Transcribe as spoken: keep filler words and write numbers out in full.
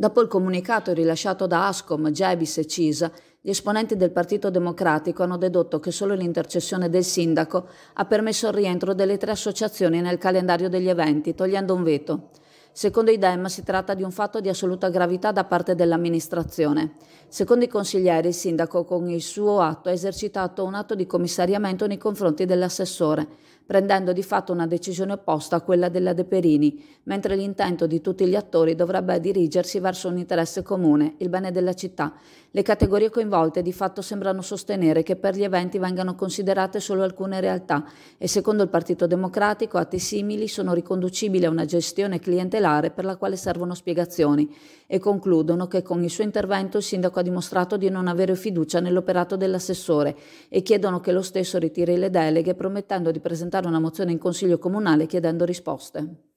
Dopo il comunicato rilasciato da Ascom, Gebis e C I S, gli esponenti del Partito Democratico hanno dedotto che solo l'intercessione del sindaco ha permesso il rientro delle tre associazioni nel calendario degli eventi, togliendo un veto. Secondo i Dem si tratta di un fatto di assoluta gravità da parte dell'amministrazione. Secondo i consiglieri, il sindaco con il suo atto ha esercitato un atto di commissariamento nei confronti dell'assessore, prendendo di fatto una decisione opposta a quella della De Perini, mentre l'intento di tutti gli attori dovrebbe dirigersi verso un interesse comune, il bene della città. Le categorie coinvolte di fatto sembrano sostenere che per gli eventi vengano considerate solo alcune realtà e secondo il Partito Democratico atti simili sono riconducibili a una gestione clientelare per la quale servono spiegazioni e concludono che con il suo intervento il sindaco ha dimostrato di non avere fiducia nell'operato dell'assessore e chiedono che lo stesso ritiri le deleghe promettendo di presentare una mozione in Consiglio Comunale chiedendo risposte.